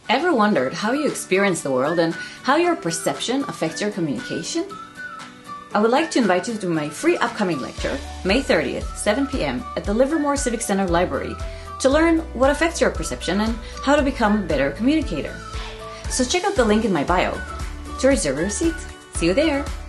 Ever wondered how you experience the world and how your perception affects your communication? I would like to invite you to my free upcoming lecture, May 30th, 7 p.m. at the Livermore Civic Center Library, to learn what affects your perception and how to become a better communicator. So check out the link in my bio to reserve your seat. See you there!